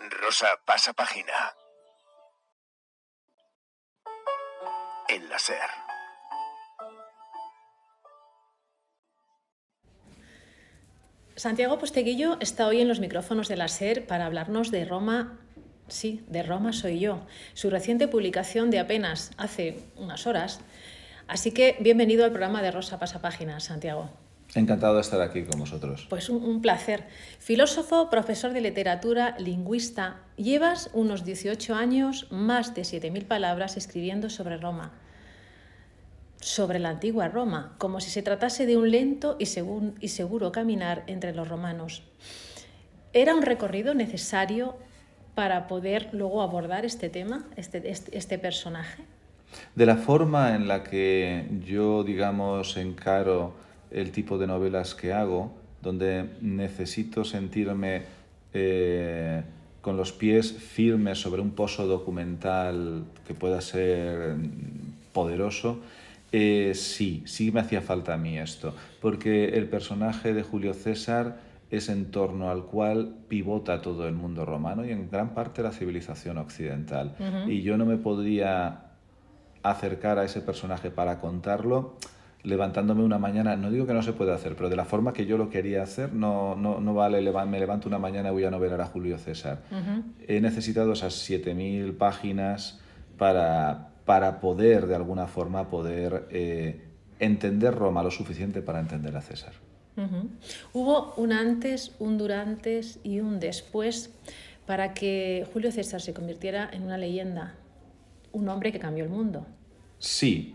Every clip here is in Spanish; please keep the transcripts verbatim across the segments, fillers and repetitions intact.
Rosa pasa página. En la SER. Santiago Posteguillo está hoy en los micrófonos de la SER para hablarnos de Roma, sí, de Roma soy yo, su reciente publicación de apenas hace unas horas. Así que bienvenido al programa de Rosa pasa página, Santiago. Encantado de estar aquí con vosotros. Pues un, un placer. Filósofo, profesor de literatura, lingüista, llevas unos dieciocho años, más de siete mil palabras escribiendo sobre Roma. Sobre la antigua Roma, como si se tratase de un lento y, segun, y seguro caminar entre los romanos. ¿Era un recorrido necesario para poder luego abordar este tema, este, este, este personaje? De la forma en la que yo, digamos, encaro el tipo de novelas que hago, donde necesito sentirme eh, con los pies firmes sobre un pozo documental que pueda ser poderoso, eh, sí, sí me hacía falta a mí esto, porque el personaje de Julio César es en torno al cual pivota todo el mundo romano y en gran parte la civilización occidental. Uh-huh. Y yo no me podría acercar a ese personaje para contarlo levantándome una mañana, no digo que no se pueda hacer, pero de la forma que yo lo quería hacer, no, no, no vale, me levanto una mañana y voy a novelar a Julio César. Uh-huh. He necesitado esas siete mil páginas para, para poder, de alguna forma, poder eh, entender Roma lo suficiente para entender a César. Uh-huh. Hubo un antes, un durante y un después para que Julio César se convirtiera en una leyenda, un hombre que cambió el mundo. Sí.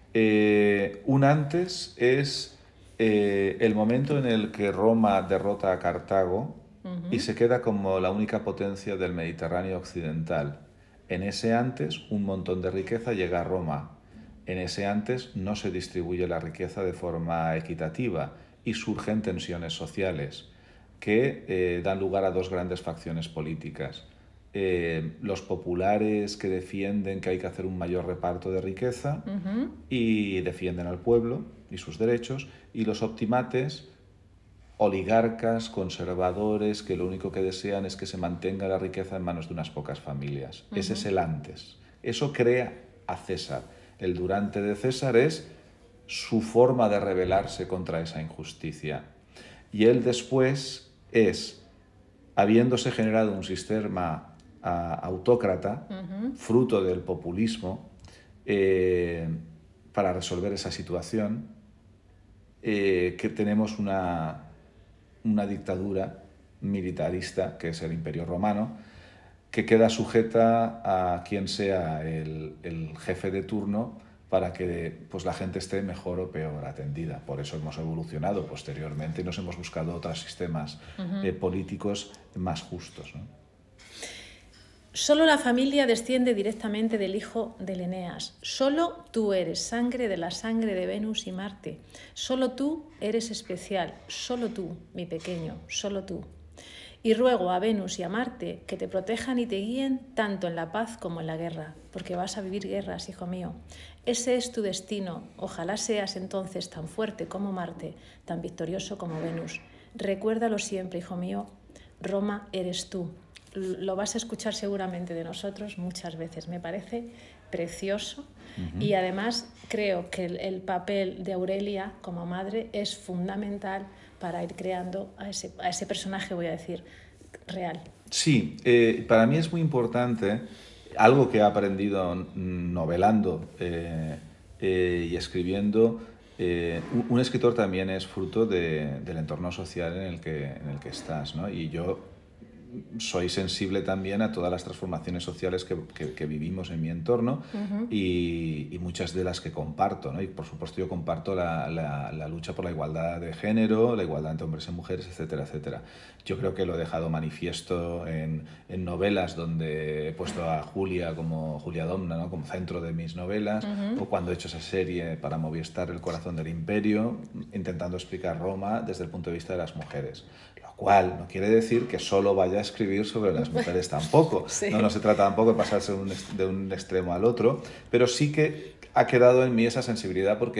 Eh, un antes es eh, el momento en el que Roma derrota a Cartago uh-huh. y se queda como la única potencia del Mediterráneo occidental. En ese antes, un montón de riqueza llega a Roma. En ese antes no se distribuye la riqueza de forma equitativa y surgen tensiones sociales que eh, dan lugar a dos grandes facciones políticas. Eh, los populares que defienden que hay que hacer un mayor reparto de riqueza uh-huh. y defienden al pueblo y sus derechos, y los optimates, oligarcas, conservadores, que lo único que desean es que se mantenga la riqueza en manos de unas pocas familias. Uh-huh. Ese es el antes. Eso crea a César. El durante de César es su forma de rebelarse contra esa injusticia. Y el después es, habiéndose generado un sistema autócrata, uh-huh. fruto del populismo, eh, para resolver esa situación, eh, que tenemos una, una dictadura militarista, que es el Imperio Romano, que queda sujeta a quien sea el, el jefe de turno para que pues, la gente esté mejor o peor atendida. Por eso hemos evolucionado posteriormente y nos hemos buscado otros sistemas uh-huh. eh, políticos más justos, ¿no? Solo la familia desciende directamente del hijo de Eneas. Solo tú eres sangre de la sangre de Venus y Marte. Solo tú eres especial. Solo tú, mi pequeño, solo tú. Y ruego a Venus y a Marte que te protejan y te guíen tanto en la paz como en la guerra, porque vas a vivir guerras, hijo mío. Ese es tu destino. Ojalá seas entonces tan fuerte como Marte, tan victorioso como Venus. Recuérdalo siempre, hijo mío. Roma eres tú. Lo vas a escuchar seguramente de nosotros muchas veces. Me parece precioso uh-huh. y además creo que el, el papel de Aurelia como madre es fundamental para ir creando a ese, a ese personaje, voy a decir, real. Sí, eh, para mí es muy importante, algo que he aprendido novelando eh, eh, y escribiendo. Eh, un, un escritor también es fruto de, del entorno social en el que, en el que estás, ¿no? Y yo soy sensible también a todas las transformaciones sociales que, que, que vivimos en mi entorno uh-huh. y, y muchas de las que comparto, ¿no? Y por supuesto yo comparto la, la, la lucha por la igualdad de género, la igualdad entre hombres y mujeres, etcétera, etcétera. Yo creo que lo he dejado manifiesto en, en novelas donde he puesto a Julia como Julia Domna, ¿no? Como centro de mis novelas, uh-huh. o cuando he hecho esa serie para Movistar, El corazón del imperio, intentando explicar Roma desde el punto de vista de las mujeres. Lo cual no quiere decir que solo vaya a escribir sobre las mujeres tampoco. Sí. No, no se trata tampoco de pasarse un, de un extremo al otro, pero sí que ha quedado en mí esa sensibilidad porque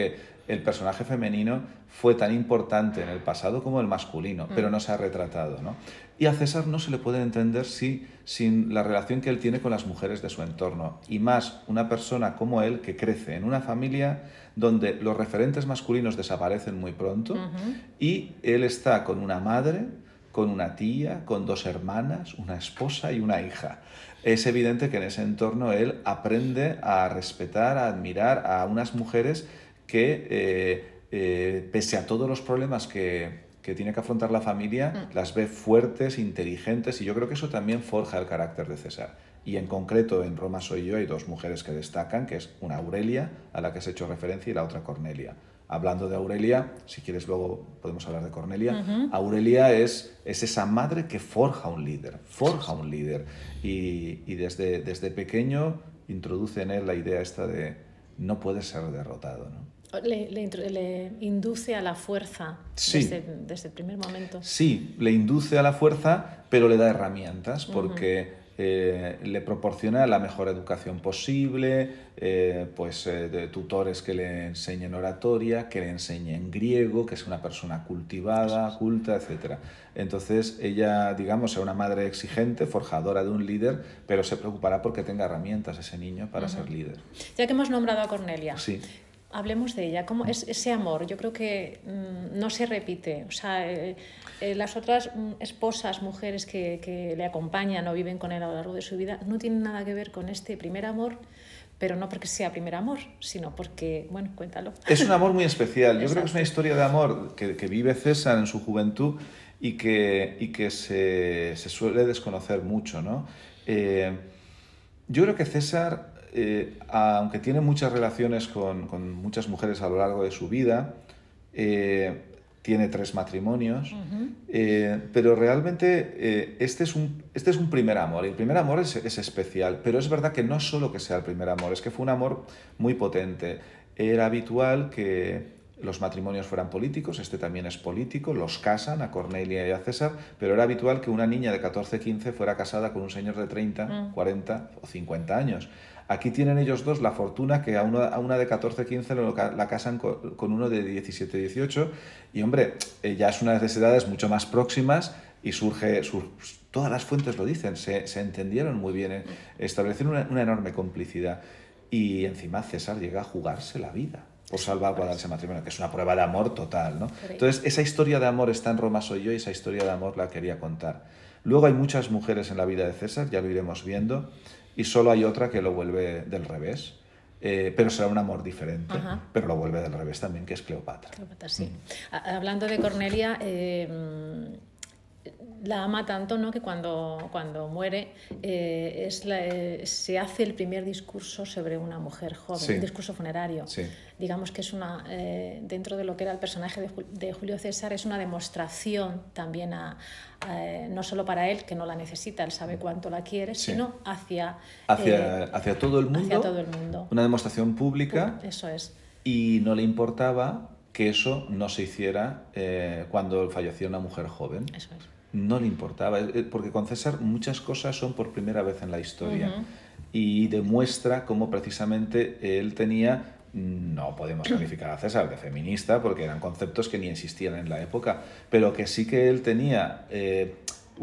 el personaje femenino fue tan importante en el pasado como el masculino, mm. pero no se ha retratado, ¿no? Y a César no se le puede entender si, sin la relación que él tiene con las mujeres de su entorno. Y más una persona como él que crece en una familia donde los referentes masculinos desaparecen muy pronto uh-huh. y él está con una madre, con una tía, con dos hermanas, una esposa y una hija. Es evidente que en ese entorno él aprende a respetar, a admirar a unas mujeres que, eh, eh, pese a todos los problemas que, que tiene que afrontar la familia, mm. las ve fuertes, inteligentes, y yo creo que eso también forja el carácter de César. Y en concreto en Roma soy yo hay dos mujeres que destacan, que es una Aurelia, a la que has hecho referencia, y la otra Cornelia. Hablando de Aurelia, si quieres luego podemos hablar de Cornelia, uh-huh. Aurelia es, es esa madre que forja un líder, forja un líder. Y, y desde, desde pequeño introduce en él la idea esta de no puede ser derrotado, ¿no? Le, le, le induce a la fuerza sí. desde, desde el primer momento. Sí, le induce a la fuerza, pero le da herramientas porque... Uh-huh. Eh, le proporciona la mejor educación posible, eh, pues eh, de tutores que le enseñen oratoria, que le enseñen griego, que es una persona cultivada, culta, etcétera. Entonces ella, digamos, es una madre exigente, forjadora de un líder, pero se preocupará porque tenga herramientas ese niño para uh-huh. ser líder. Ya que hemos nombrado a Cornelia. Sí. Hablemos de ella, ¿cómo es ese amor? Yo creo que mmm, no se repite. O sea, eh, eh, las otras mm, esposas, mujeres que, que le acompañan o viven con él a lo largo de su vida, no tienen nada que ver con este primer amor, pero no porque sea primer amor, sino porque, bueno, cuéntalo. Es un amor muy especial. Yo Exacto. creo que es una historia de amor que, que vive César en su juventud y que, y que se, se suele desconocer mucho, ¿no? Eh, yo creo que César... Eh, aunque tiene muchas relaciones con, con muchas mujeres a lo largo de su vida, eh, tiene tres matrimonios, uh-huh. eh, pero realmente eh, este, es un, este es un primer amor, y el primer amor es, es especial, pero es verdad que no es solo que sea el primer amor, es que fue un amor muy potente. Era habitual que los matrimonios fueran políticos, este también es político, los casan a Cornelia y a César, pero era habitual que una niña de catorce, quince fuera casada con un señor de treinta, uh-huh. cuarenta o cincuenta años. Aquí tienen ellos dos la fortuna que a una, a una de catorce, quince lo, la casan con, con uno de diecisiete, dieciocho y hombre, eh, ya es una de las edades mucho más próximas y surge, sur, todas las fuentes lo dicen, se, se entendieron muy bien, eh, establecieron una, una enorme complicidad y encima César llega a jugarse la vida por salvaguardar ese matrimonio, que es una prueba de amor total, ¿no? Entonces esa historia de amor está en Roma soy yo y esa historia de amor la quería contar. Luego hay muchas mujeres en la vida de César, ya lo iremos viendo, y solo hay otra que lo vuelve del revés, eh, pero será un amor diferente, Ajá. pero lo vuelve del revés también, que es Cleopatra. Cleopatra, sí. Mm. Hablando de Cornelia, eh, la ama tanto, ¿no?, que cuando, cuando muere eh, es la, eh, se hace el primer discurso sobre una mujer joven, sí. un discurso funerario. Sí. Digamos que es una, eh, dentro de lo que era el personaje de, de Julio César, es una demostración también, a, a, no solo para él, que no la necesita, él sabe cuánto la quiere, sí. sino hacia, hacia, eh, hacia, todo el mundo, hacia todo el mundo. Una demostración pública. Eso es. Y no le importaba que eso no se hiciera eh, cuando fallecía una mujer joven. Eso es. No le importaba, porque con César muchas cosas son por primera vez en la historia uh-huh. y demuestra cómo precisamente él tenía, no podemos calificar a César de feminista porque eran conceptos que ni existían en la época, pero que sí que él tenía eh,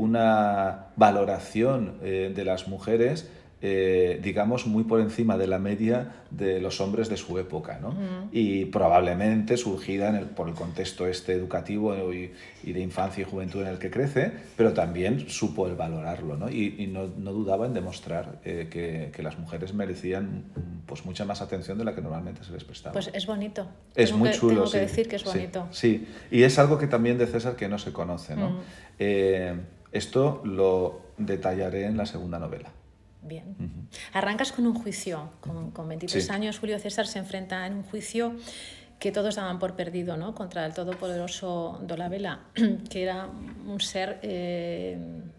una valoración eh, de las mujeres Eh, digamos, muy por encima de la media de los hombres de su época, ¿no? Uh-huh. Y probablemente surgida en el, por el contexto este educativo y, y de infancia y juventud en el que crece, pero también supo el valorarlo, ¿no? Y, y no, no dudaba en demostrar eh, que, que las mujeres merecían pues mucha más atención de la que normalmente se les prestaba. Pues es bonito. Es tengo muy que, chulo, tengo sí. que decir que es bonito. Sí, sí, y es algo que también de César que no se conoce, ¿no? Uh-huh. eh, esto lo detallaré en la segunda novela. Bien. Uh-huh. Arrancas con un juicio. Con, con veintitrés sí. años, Julio César se enfrenta en un juicio que todos daban por perdido, ¿no?, contra el todopoderoso Dolabella, que era un ser eh,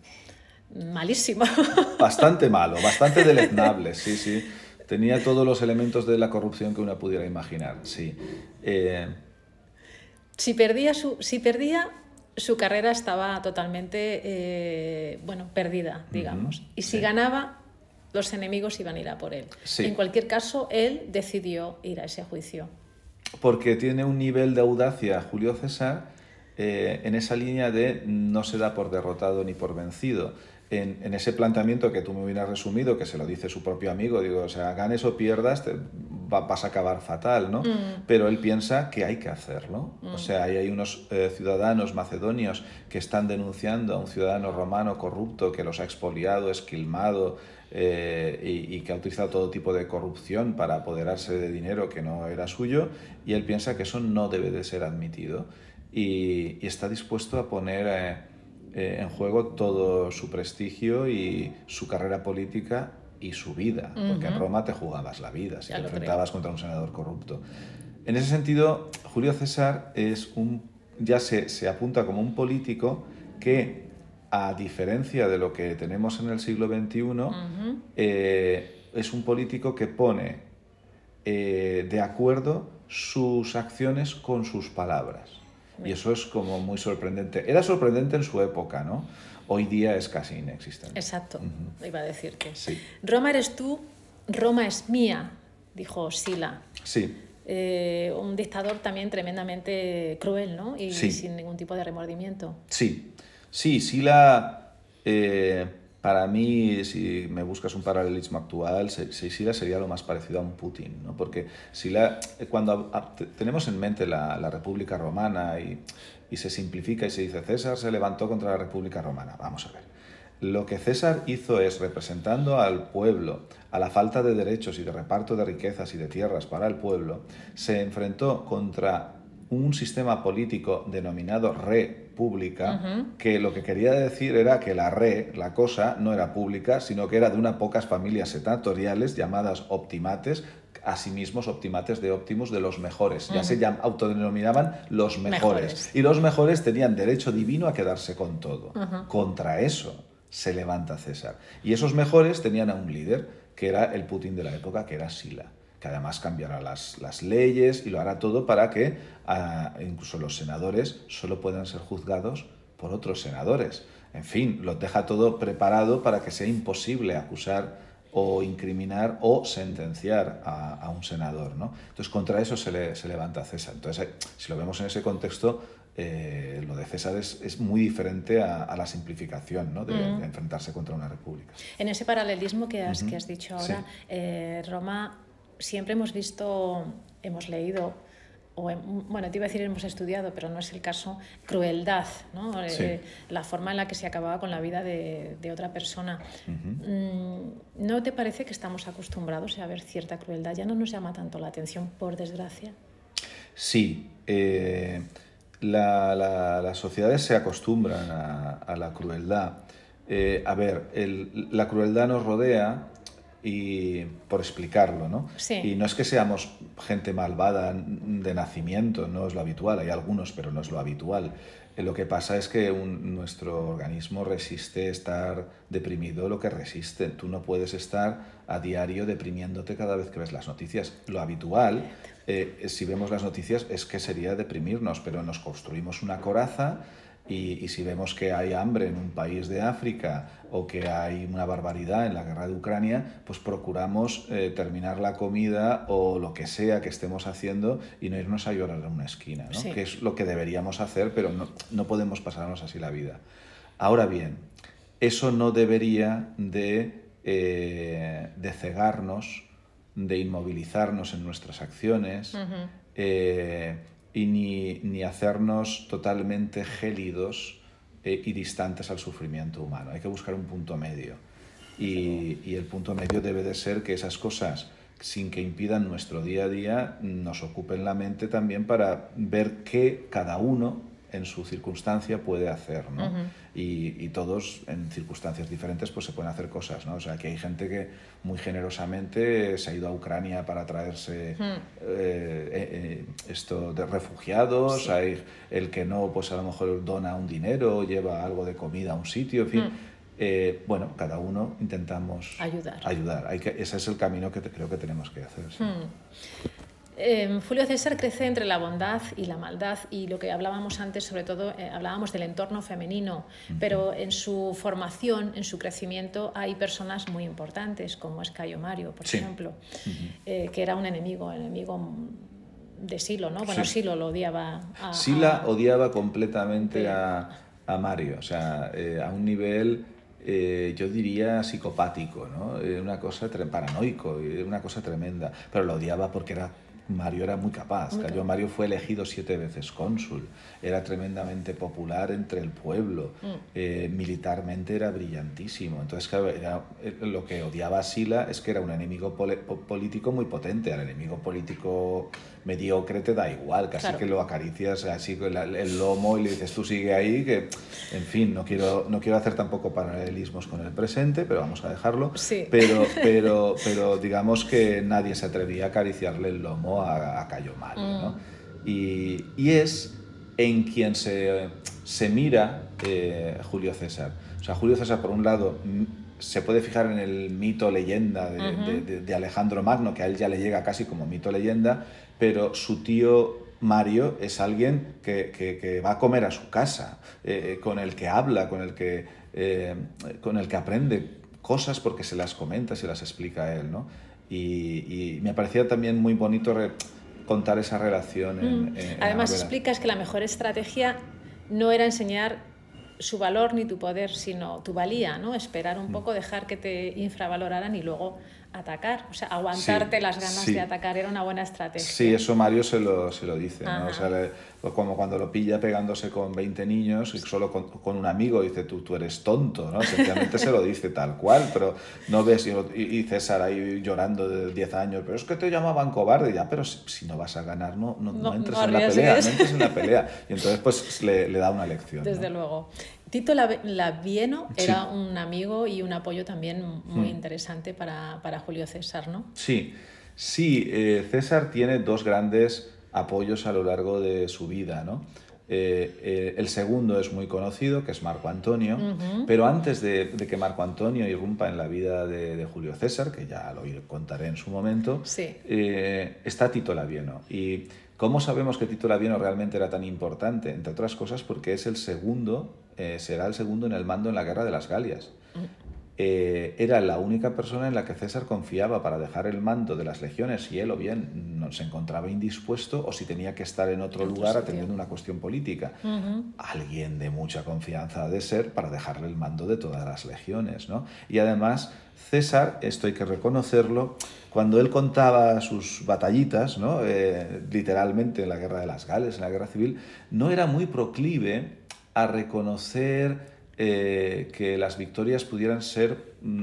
malísimo. Bastante malo, bastante deleznable, sí, sí. Tenía todos los elementos de la corrupción que uno pudiera imaginar, sí. Eh... Si perdía su... Si perdía su carrera estaba totalmente eh, bueno, perdida, digamos. Uh-huh. Y si sí. ganaba, los enemigos iban a ir a por él. Sí. En cualquier caso, él decidió ir a ese juicio. porque tiene un nivel de audacia Julio César eh, en esa línea de no se da por derrotado ni por vencido. En, en ese planteamiento que tú me hubieras resumido, que se lo dice su propio amigo, digo, o sea, ganes o pierdas, te, va, vas a acabar fatal, ¿no? Mm. Pero él piensa que hay que hacerlo. Mm. O sea, ahí hay unos eh, ciudadanos macedonios que están denunciando a un ciudadano romano corrupto que los ha expoliado, esquilmado eh, y, y que ha utilizado todo tipo de corrupción para apoderarse de dinero que no era suyo, y él piensa que eso no debe de ser admitido y, y está dispuesto a poner... Eh, Eh, en juego todo su prestigio y su carrera política y su vida, uh-huh. porque en Roma te jugabas la vida si ya te enfrentabas creo. contra un senador corrupto. En ese sentido, Julio César es un, ya se, se apunta como un político que, a diferencia de lo que tenemos en el siglo veintiuno, uh-huh. eh, es un político que pone eh, de acuerdo sus acciones con sus palabras. Y eso es como muy sorprendente. Era sorprendente en su época, ¿no? Hoy día es casi inexistente. Exacto, uh-huh. iba a decirte. Sí. Roma eres tú, Roma es mía, dijo Sila. Sí. Eh, un dictador también tremendamente cruel, ¿no? Y sí. sin ningún tipo de remordimiento. Sí, sí, Sila, eh, para mí, si me buscas un paralelismo actual, Sila sería lo más parecido a un Putin, ¿no? Porque Sila, cuando a, tenemos en mente la, la República Romana y, y se simplifica y se dice César se levantó contra la República Romana, vamos a ver. Lo que César hizo es, representando al pueblo, a la falta de derechos y de reparto de riquezas y de tierras para el pueblo, se enfrentó contra un sistema político denominado república, uh-huh. que lo que quería decir era que la re, la cosa, no era pública, sino que era de unas pocas familias senatoriales llamadas optimates, asimismo optimates de Optimus, de los mejores. Uh-huh. Ya se llam- autodenominaban los mejores. mejores. Y los mejores tenían derecho divino a quedarse con todo. Uh-huh. Contra eso se levanta César. Y esos mejores tenían a un líder, que era el Putin de la época, que era Sila, que además cambiará las, las leyes y lo hará todo para que uh, incluso los senadores solo puedan ser juzgados por otros senadores. En fin, lo deja todo preparado para que sea imposible acusar o incriminar o sentenciar a, a un senador, ¿no? Entonces, contra eso se, le, se levanta César. Entonces, si lo vemos en ese contexto, eh, lo de César es, es muy diferente a, a la simplificación, ¿no? de, uh-huh. de enfrentarse contra una república. En ese paralelismo que has, uh-huh. que has dicho ahora, sí. eh, Roma... Siempre hemos visto, hemos leído, o bueno, te iba a decir hemos estudiado, pero no es el caso, crueldad, ¿no? Sí. Eh, la forma en la que se acababa con la vida de, de otra persona. Uh-huh. ¿No te parece que estamos acostumbrados a ver cierta crueldad? ¿Ya no nos llama tanto la atención, por desgracia? Sí. Eh, la, la, las sociedades se acostumbran a, a la crueldad. Eh, a ver, el, la crueldad nos rodea... y por explicarlo, ¿no? Sí. Y no es que seamos gente malvada de nacimiento, no es lo habitual, hay algunos, pero no es lo habitual. Lo que pasa es que un, nuestro organismo resiste estar deprimido lo que resiste. Tú no puedes estar a diario deprimiéndote cada vez que ves las noticias. Lo habitual, eh, si vemos las noticias, es que sería deprimirnos, pero nos construimos una coraza. Y, y si vemos que hay hambre en un país de África o que hay una barbaridad en la guerra de Ucrania, pues procuramos eh, terminar la comida o lo que sea que estemos haciendo y no irnos a llorar en una esquina, ¿no? Sí. Que es lo que deberíamos hacer, pero no, no podemos pasarnos así la vida. Ahora bien, eso no debería de, eh, de cegarnos, de inmovilizarnos en nuestras acciones, uh-huh. eh, y ni, ni hacernos totalmente gélidos eh, y distantes al sufrimiento humano. Hay que buscar un punto medio. Y, y el punto medio debe de ser que esas cosas, sin que impidan nuestro día a día, nos ocupen la mente también para ver qué cada uno en su circunstancia puede hacer, ¿no? Uh-huh. y, y todos en circunstancias diferentes pues se pueden hacer cosas, ¿no? O sea, que hay gente que muy generosamente se ha ido a Ucrania para traerse uh-huh. eh, eh, esto de refugiados, sí. Hay el que no, pues a lo mejor dona un dinero, lleva algo de comida a un sitio, en fin. Uh-huh. Eh, bueno, cada uno intentamos ayudar. ayudar. Hay que, ese es el camino que te, creo que tenemos que hacer. ¿Sí? Uh-huh. Eh, Julio César crece entre la bondad y la maldad y lo que hablábamos antes, sobre todo, eh, hablábamos del entorno femenino, uh-huh. pero en su formación, en su crecimiento, hay personas muy importantes, como es Cayo Mario, por sí. ejemplo, uh-huh. eh, que era un enemigo, enemigo de Silo, ¿no? Bueno, Sí. Silo lo odiaba a... Sila a... odiaba completamente Sí. a, a Mario, o sea, eh, a un nivel, eh, yo diría, psicopático, ¿no? Eh, una cosa tre- paranoico, eh, una cosa tremenda, pero lo odiaba porque era, Mario era muy capaz. Muy Cayo capaz. Mario fue elegido siete veces cónsul, era tremendamente popular entre el pueblo, Mm. eh, militarmente era brillantísimo. Entonces, claro, era- eh, lo que odiaba a Sila es que era un enemigo pole- po- político muy potente. Al enemigo político mediocre te da igual, casi Claro. que lo acaricias así con la- el lomo y le dices tú sigue ahí, que en fin, no quiero, no quiero hacer tampoco paralelismos con el presente, pero vamos a dejarlo. Sí. Pero, pero, pero digamos que nadie se atrevía a acariciarle el lomo a, a Cayo Mario, ¿no? Mm. Y, y es en quien se, se mira eh, Julio César. O sea, Julio César, por un lado, m- se puede fijar en el mito leyenda de, Ujú. de- de- de Alejandro Magno, que a él ya le llega casi como mito leyenda, pero su tío Mario es alguien que, que- que va a comer a su casa, eh, con el que habla, con el que, eh, con el que aprende cosas porque se las comenta, se las explica a él, ¿no? Y, y me parecía también muy bonito re- contar esa relación en, Mm. en- en la Además novela. explicas que la mejor estrategia no era enseñar su valor ni tu poder, sino tu valía, ¿no? Esperar un poco, dejar que te infravaloraran y luego atacar. O sea, aguantarte Sí, las ganas sí. de atacar era una buena estrategia. Sí, eso Mario se lo, se lo dice, ¿no? Ajá. O sea, le- como cuando lo pilla pegándose con veinte niños y solo con, con un amigo dice, tú, tú eres tonto, ¿no? Sencillamente se lo dice tal cual, pero no ves, y, y César ahí llorando de diez años, pero es que te llamaban cobarde, ya, pero si, si no vas a ganar, no, no, no No, entres no en la arriesgues. pelea, no entres en la pelea. Y entonces pues le, le da una lección, Desde ¿no? luego. Tito Lave- Labieno Sí. era un amigo y un apoyo también muy Mm. interesante para, para Julio César, ¿no? Sí, sí, eh, César tiene dos grandes apoyos a lo largo de su vida, ¿no? Eh, eh, el segundo es muy conocido, que es Marco Antonio, Ujú. pero antes de, de que Marco Antonio irrumpa en la vida de, de Julio César, que ya lo contaré en su momento, Sí. eh, está Tito Labieno. ¿Y cómo sabemos que Tito Labieno realmente era tan importante? Entre otras cosas porque es el segundo, eh, será el segundo en el mando en la Guerra de las Galias. Eh, era la única persona en la que César confiaba para dejar el mando de las legiones si él o bien no se encontraba indispuesto o si tenía que estar en otro En otro lugar sitio. atendiendo una cuestión política. Ujú. Alguien de mucha confianza ha de ser para dejarle el mando de todas las legiones, ¿no? Y además César, esto hay que reconocerlo, cuando él contaba sus batallitas, ¿no? Eh, literalmente en la Guerra de las Gales, en la Guerra Civil, no era muy proclive a reconocer eh, que las victorias pudieran ser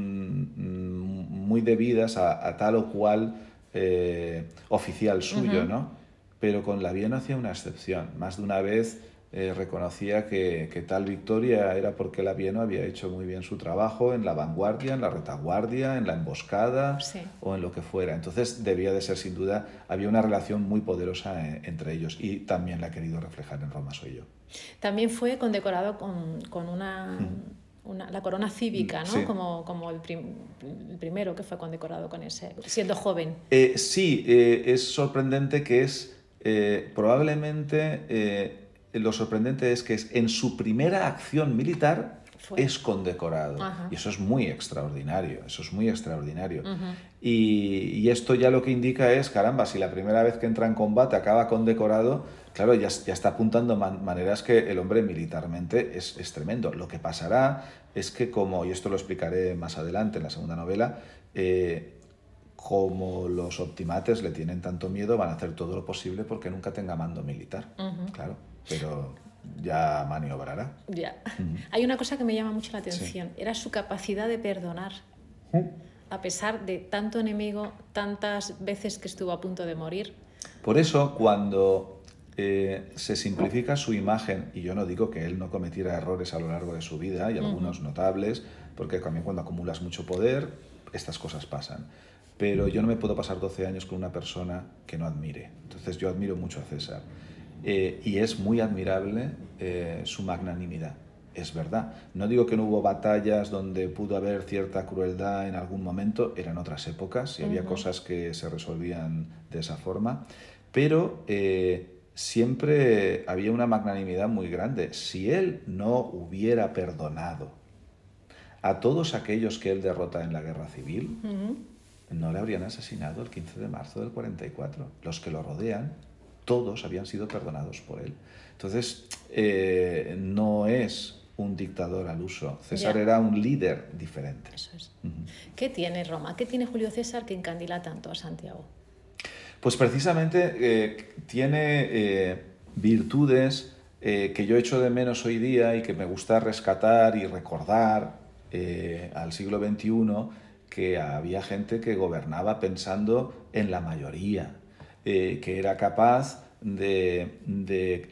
mm, muy debidas a, a tal o cual eh, oficial suyo, Ujú. ¿no? Pero con Labieno hacía una excepción. Más de una vez eh, reconocía que, que tal victoria era porque Labieno había hecho muy bien su trabajo en la vanguardia, en la retaguardia, en la emboscada Sí. o en lo que fuera. Entonces debía de ser sin duda, había una relación muy poderosa eh, entre ellos y también la ha querido reflejar en Roma soy yo. También fue condecorado con, con una, una- la corona cívica, ¿no? Sí. Como, como el, prim- el primero que fue condecorado con ese, siendo joven. Eh, sí, eh, es sorprendente que es, eh, probablemente, eh, lo sorprendente es que es en su primera acción militar Fue. es condecorado. Ajá. Y eso es muy extraordinario, eso es muy extraordinario. Ujú. y, y esto ya lo que indica es, caramba, si la primera vez que entra en combate acaba condecorado, claro, ya, ya está apuntando man- maneras que el hombre militarmente es, es tremendo. Lo que pasará es que como, y esto lo explicaré más adelante en la segunda novela, eh, como los optimates le tienen tanto miedo, van a hacer todo lo posible porque nunca tenga mando militar. Ujú. Claro, pero ya maniobrará. Ya. Ujú. Hay una cosa que me llama mucho la atención, era su capacidad de perdonar. A pesar de tanto enemigo, tantas veces que estuvo a punto de morir. Por eso, cuando eh, se simplifica su imagen, y yo no digo que él no cometiera errores a lo largo de su vida, y algunos notables, porque también cuando acumulas mucho poder, estas cosas pasan. Pero yo no me puedo pasar doce años con una persona que no admire. Entonces yo admiro mucho a César. Eh, y es muy admirable eh, su magnanimidad. Es verdad. No digo que no hubo batallas donde pudo haber cierta crueldad en algún momento, eran otras épocas y había Ujú. cosas que se resolvían de esa forma, pero eh, siempre había una magnanimidad muy grande. Si él no hubiera perdonado a todos aquellos que él derrota en la guerra civil, Ujú. no le habrían asesinado el quince de marzo del cuarenta y cuatro. Los que lo rodean todos habían sido perdonados por él. Entonces, eh, no es un dictador al uso. César Ya. era un líder diferente. Eso es. Uh-huh. ¿Qué tiene Roma? ¿Qué tiene Julio César que encandila tanto a Santiago? Pues precisamente eh, tiene eh, virtudes eh, que yo echo de menos hoy día y que me gusta rescatar y recordar eh, al siglo veintiuno, que había gente que gobernaba pensando en la mayoría, eh, que era capaz de, de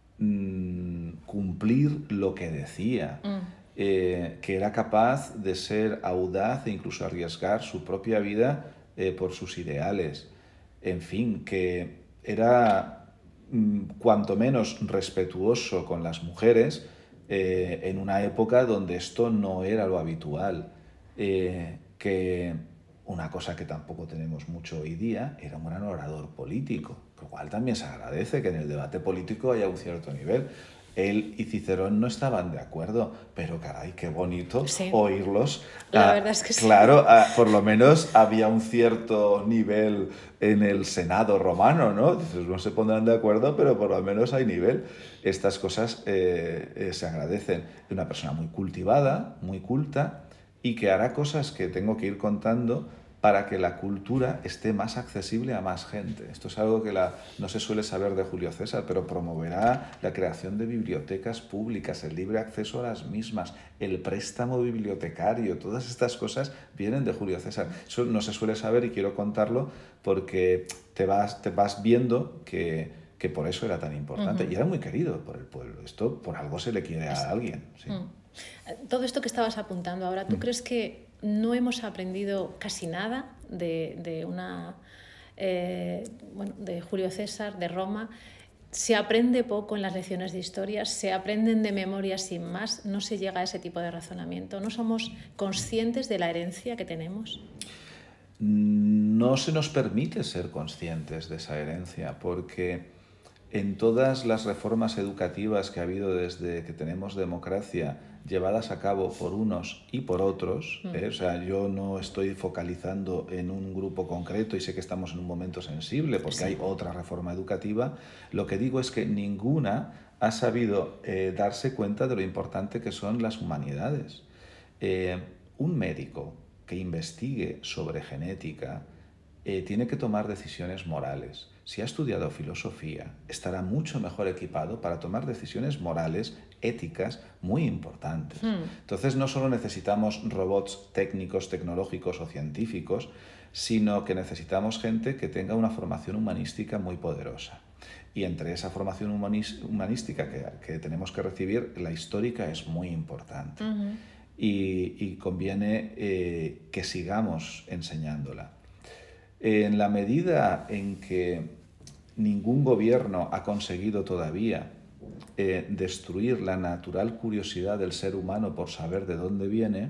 mm, cumplir lo que decía, mm. eh, que era capaz de ser audaz e incluso arriesgar su propia vida eh, por sus ideales. En fin, que era mm, cuanto menos respetuoso con las mujeres eh, en una época donde esto no era lo habitual. Eh, que una cosa que tampoco tenemos mucho hoy día, era un gran orador político, lo cual también se agradece que en el debate político haya un cierto nivel. Él y Cicerón no estaban de acuerdo, pero caray, qué bonito sí. oírlos. La ah, verdad es que sí. Claro, ah, por lo menos había un cierto nivel en el Senado romano, ¿no? Dices, no se pondrán de acuerdo, pero por lo menos hay nivel. Estas cosas eh, eh, se agradecen. Una persona muy cultivada, muy culta, y que hará cosas que tengo que ir contando para que la cultura esté más accesible a más gente. Esto es algo que la, no se suele saber de Julio César, pero promoverá la creación de bibliotecas públicas, el libre acceso a las mismas, el préstamo bibliotecario, todas estas cosas vienen de Julio César. Eso no se suele saber y quiero contarlo porque te vas, te vas viendo que, que por eso era tan importante. Uh-huh. Y era muy querido por el pueblo. Esto por algo se le quiere a alguien. ¿Sí? Uh-huh. Todo esto que estabas apuntando ahora, ¿tú mm. crees que no hemos aprendido casi nada de, de, una, eh, bueno, de Julio César, de Roma? ¿Se aprende poco en las lecciones de historia? ¿Se aprenden de memoria sin más? ¿No se llega a ese tipo de razonamiento? ¿No somos conscientes de la herencia que tenemos? No se nos permite ser conscientes de esa herencia porque en todas las reformas educativas que ha habido desde que tenemos democracia, llevadas a cabo por unos y por otros, ¿eh? O sea, yo no estoy focalizando en un grupo concreto y sé que estamos en un momento sensible porque sí. hay otra reforma educativa, lo que digo es que ninguna ha sabido eh, darse cuenta de lo importante que son las humanidades. Eh, un médico que investigue sobre genética eh, tiene que tomar decisiones morales. Si ha estudiado filosofía, estará mucho mejor equipado para tomar decisiones morales, éticas, muy importantes. Hmm. Entonces, no solo necesitamos robots técnicos, tecnológicos o científicos, sino que necesitamos gente que tenga una formación humanística muy poderosa. Y entre esa formación humanística que, que tenemos que recibir, la histórica es muy importante. Uh-huh. y, y conviene eh, que sigamos enseñándola. En la medida en que ningún gobierno ha conseguido todavía eh, destruir la natural curiosidad del ser humano por saber de dónde viene,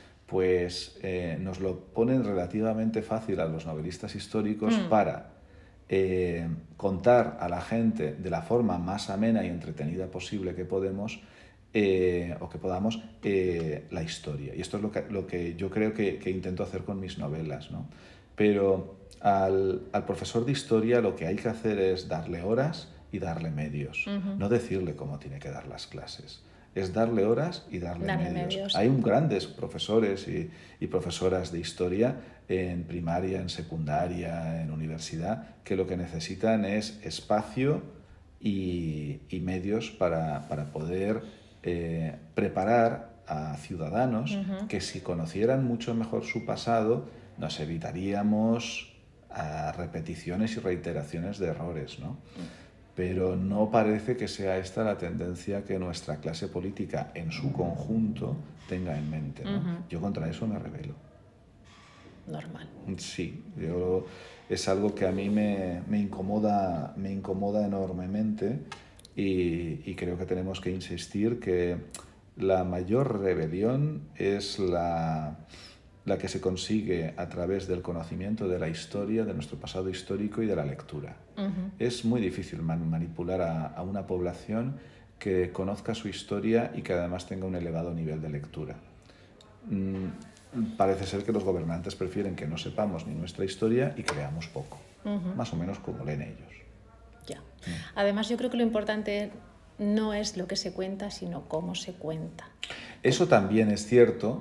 pues eh, nos lo ponen relativamente fácil a los novelistas históricos mm. para eh, contar a la gente de la forma más amena y entretenida posible que podemos eh, o que podamos eh, la historia. Y esto es lo que, lo que yo creo que, que intento hacer con mis novelas, ¿no? Pero al, al profesor de historia lo que hay que hacer es darle horas y darle medios, uh-huh. no decirle cómo tiene que dar las clases. Es darle horas y darle, darle medios. medios. Hay un grandes profesores y, y profesoras de historia en primaria, en secundaria, en universidad, que lo que necesitan es espacio y, y medios para, para poder eh, preparar a ciudadanos uh-huh. que si conocieran mucho mejor su pasado, nos evitaríamos a repeticiones y reiteraciones de errores, ¿no? Pero no parece que sea esta la tendencia que nuestra clase política en su conjunto tenga en mente, ¿no? Uh-huh. Yo contra eso me rebelo. Normal. Sí, yo, es algo que a mí me, me, incomoda, me incomoda enormemente y, y creo que tenemos que insistir que la mayor rebelión es la... la que se consigue a través del conocimiento de la historia, de nuestro pasado histórico y de la lectura. Uh-huh. Es muy difícil man- manipular a, a una población que conozca su historia y que además tenga un elevado nivel de lectura. Mm, parece ser que los gobernantes prefieren que no sepamos ni nuestra historia y que leamos poco, uh-huh. más o menos como leen ellos. Ya. Además, yo creo que lo importante no es lo que se cuenta, sino cómo se cuenta. Eso también es cierto,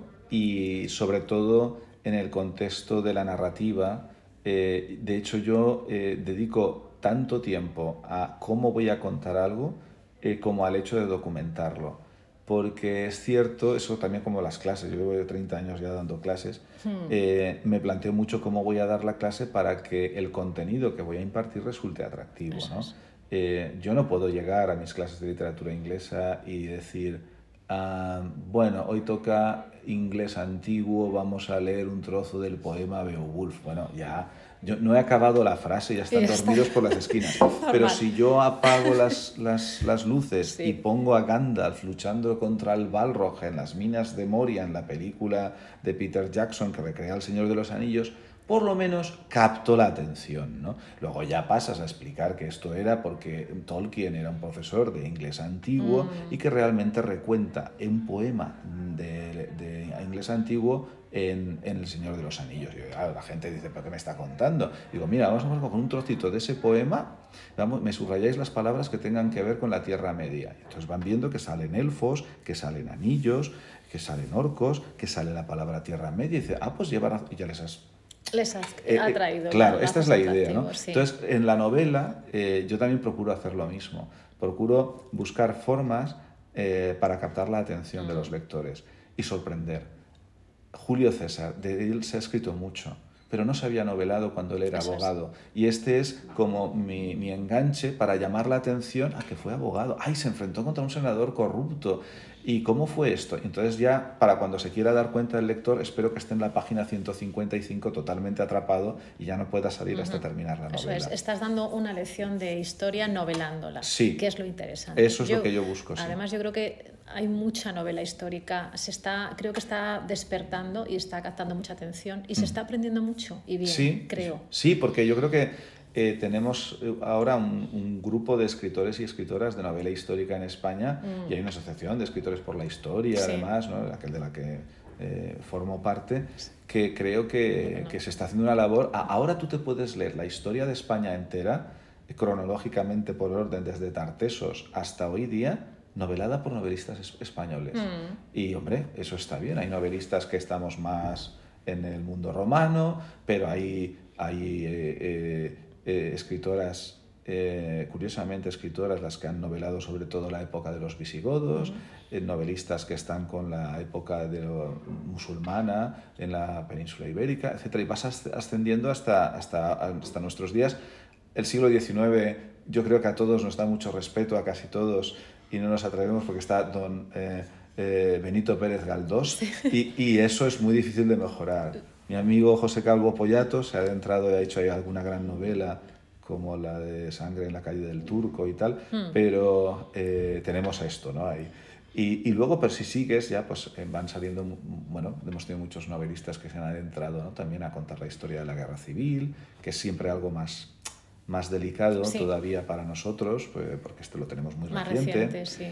y sobre todo en el contexto de la narrativa. Eh, de hecho, yo eh, dedico tanto tiempo a cómo voy a contar algo eh, como al hecho de documentarlo. Porque es cierto, eso también como las clases, yo llevo treinta años ya dando clases, hmm. eh, me planteo mucho cómo voy a dar la clase para que el contenido que voy a impartir resulte atractivo, ¿no? Eh, yo no puedo llegar a mis clases de literatura inglesa y decir, ah, bueno, hoy toca inglés antiguo, vamos a leer un trozo del poema Beowulf. Bueno, ya... Yo no he acabado la frase, ya están ya dormidos está. Por las esquinas. Pero si yo apago las, las, las luces sí. y pongo a Gandalf luchando contra el Balrog en las minas de Moria, en la película de Peter Jackson que recrea El Señor de los Anillos, por lo menos capto la atención, ¿no? Luego ya pasas a explicar que esto era porque Tolkien era un profesor de inglés antiguo mm. y que realmente recuenta un poema de, de inglés antiguo en, en El Señor de los Anillos. Y claro, la gente dice, ¿pero qué me está contando? Digo, mira, vamos a con un trocito de ese poema, vamos, me subrayáis las palabras que tengan que ver con la Tierra Media. Y entonces van viendo que salen elfos, que salen anillos, que salen orcos, que sale la palabra Tierra Media. Y dice, ah, pues llevan... Y ya les has... les has eh, atraído. Claro, esta es la idea, ¿no? Sí. Entonces, en la novela eh, yo también procuro hacer lo mismo. Procuro buscar formas eh, para captar la atención mm. de los lectores y sorprender. Julio César, de él se ha escrito mucho, pero no se había novelado cuando él era Eso abogado. Es. Y este es como mi, mi enganche para llamar la atención a que fue abogado. ¡Ay, se enfrentó contra un senador corrupto! ¿Y cómo fue esto? Entonces ya, para cuando se quiera dar cuenta el lector, espero que esté en la página ciento cincuenta y cinco totalmente atrapado y ya no pueda salir uh-huh. hasta terminar la novela. Eso es, estás dando una lección de historia novelándola, sí. que es lo interesante. Eso es yo, lo que yo busco, sí. Además, yo creo que hay mucha novela histórica, se está, creo que está despertando y está captando mucha atención y mm. se está aprendiendo mucho y bien, sí, creo. Sí, porque yo creo que Eh, tenemos ahora un, un grupo de escritores y escritoras de novela histórica en España mm. y hay una asociación de escritores por la historia, sí. además, ¿no? aquel de la que eh, formo parte, que creo que, no. que se está haciendo una labor. Ahora tú te puedes leer la historia de España entera, cronológicamente por orden, desde Tartessos hasta hoy día, novelada por novelistas es- españoles. Mm. Y, hombre, eso está bien. Hay novelistas que estamos más en el mundo romano, pero hay... hay eh, eh, Eh, escritoras, eh, curiosamente escritoras las que han novelado sobre todo la época de los visigodos, uh-huh. eh, novelistas que están con la época de lo, musulmana en la península ibérica, etcétera. Y vas ascendiendo hasta, hasta, hasta nuestros días. El siglo diecinueve yo creo que a todos nos da mucho respeto, a casi todos, y no nos atrevemos porque está don eh, eh, Benito Pérez Galdós, sí. y, y eso es muy difícil de mejorar. Mi amigo José Calvo Pollato se ha adentrado y ha hecho ahí alguna gran novela como la de Sangre en la calle del Turco y tal, mm. pero eh, tenemos esto, ¿no? Ahí. Y, y luego, pero si sigues, ya pues van saliendo, bueno, hemos tenido muchos novelistas que se han adentrado, ¿no? También a contar la historia de la Guerra Civil, que es siempre algo más, más delicado sí. todavía para nosotros, pues, porque esto lo tenemos muy más reciente. reciente sí.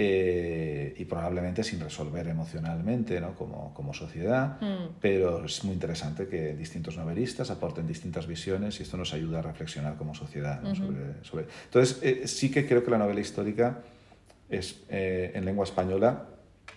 Eh, y probablemente sin resolver emocionalmente, ¿no? como, como sociedad, mm. pero es muy interesante que distintos novelistas aporten distintas visiones y esto nos ayuda a reflexionar como sociedad, ¿no? uh-huh. sobre, sobre... Entonces, eh, sí que creo que la novela histórica es, eh, en lengua española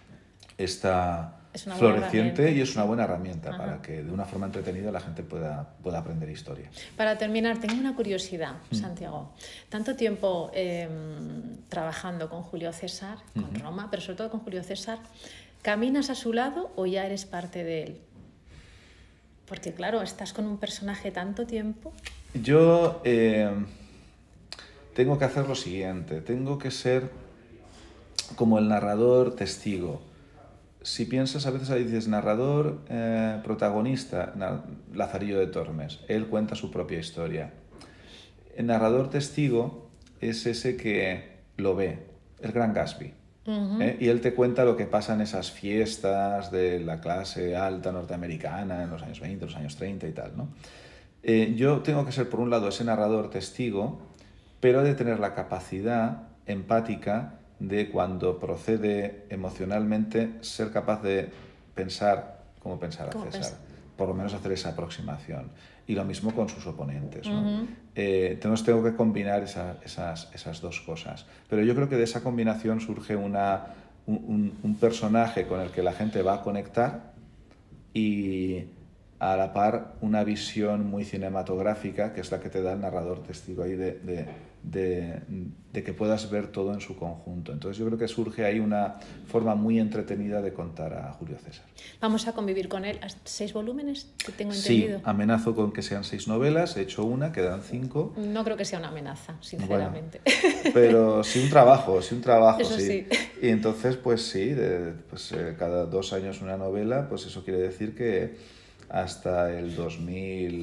está floreciente y es una buena herramienta Ajá. para que de una forma entretenida la gente pueda, pueda aprender historia. Para terminar, tengo una curiosidad, mm. Santiago. Tanto tiempo eh, trabajando con Julio César, con uh-huh. Roma, pero sobre todo con Julio César, ¿caminas a su lado o ya eres parte de él? Porque claro, estás con un personaje tanto tiempo. Yo eh, tengo que hacer lo siguiente, tengo que ser como el narrador testigo. Si piensas, a veces ahí dices narrador, eh, protagonista, na, Lazarillo de Tormes, él cuenta su propia historia. El narrador testigo es ese que lo ve, el Gran Gatsby. Uh-huh. ¿eh? Y él te cuenta lo que pasa en esas fiestas de la clase alta norteamericana en los años veinte, los años treinta y tal, ¿no? Eh, yo tengo que ser, por un lado, ese narrador testigo, pero de tener la capacidad empática de cuando procede emocionalmente ser capaz de pensar como pensara César. por lo menos hacer esa aproximación. Y lo mismo con sus oponentes, ¿no? Uh-huh. eh, entonces tengo que combinar esa, esas, esas dos cosas. Pero yo creo que de esa combinación surge una, un, un, un personaje con el que la gente va a conectar y a la par una visión muy cinematográfica, que es la que te da el narrador testigo ahí de, de, de, de que puedas ver todo en su conjunto. Entonces yo creo que surge ahí una forma muy entretenida de contar a Julio César. Vamos a convivir con él. ¿Seis volúmenes? Que tengo Sí, entendido. amenazo con que sean seis novelas, he hecho una, quedan cinco. No creo que sea una amenaza, sinceramente. Bueno, pero sí un trabajo, sí un trabajo, Eso sí. sí. Y entonces, pues sí, de, pues, eh, cada dos años una novela, pues eso quiere decir que hasta el dos mil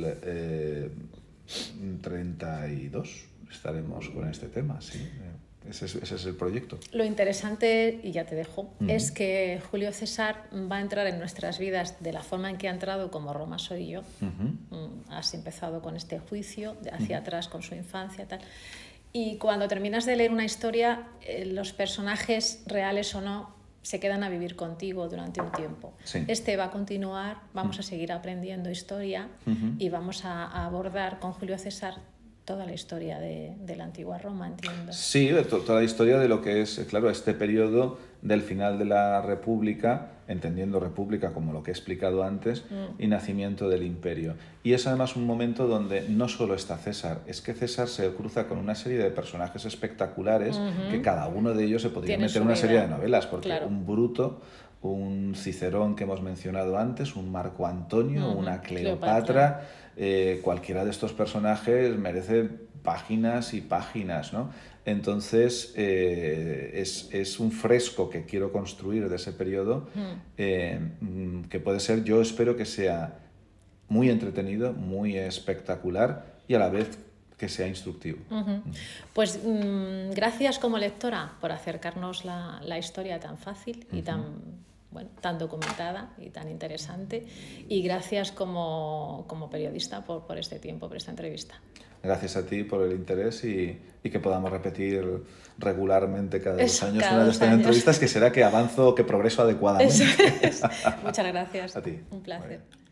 treinta y dos estaremos con este tema, sí. Ese es, ese es el proyecto. Lo interesante, y ya te dejo, Uh-huh. es que Julio César va a entrar en nuestras vidas de la forma en que ha entrado como Roma soy yo. Uh-huh. Has empezado con este juicio, de hacia uh-huh. atrás, con su infancia, tal. Y cuando terminas de leer una historia, eh, los personajes, reales o no, se quedan a vivir contigo durante un tiempo. Sí. Este va a continuar, vamos uh-huh. a seguir aprendiendo historia uh-huh. y vamos a, a abordar con Julio César toda la historia de, de la antigua Roma, entiendo. Sí, to, toda la historia de lo que es, claro, este periodo del final de la República, entendiendo República como lo que he explicado antes, mm. y nacimiento del Imperio. Y es además un momento donde no solo está César, es que César se cruza con una serie de personajes espectaculares uh-huh. que cada uno de ellos se podría meter en una serie de novelas, porque claro. un Bruto, un Cicerón que hemos mencionado antes, un Marco Antonio, uh-huh. una Cleopatra, Cleopatra. Eh, cualquiera de estos personajes merece páginas y páginas, ¿no? Entonces, eh, es, es un fresco que quiero construir de ese periodo, eh, que puede ser, yo espero que sea muy entretenido, muy espectacular y a la vez que sea instructivo. Uh-huh. Pues mmm, gracias como lectora por acercarnos la, la historia tan fácil y uh-huh. tan... bueno, tan documentada y tan interesante, y gracias como, como periodista por, por este tiempo, por esta entrevista. Gracias a ti por el interés y, y que podamos repetir regularmente cada dos Eso, años cada una de dos estas años. entrevistas, que será que avanzo, que progreso adecuadamente. Eso es. Muchas gracias. A ti. Un placer.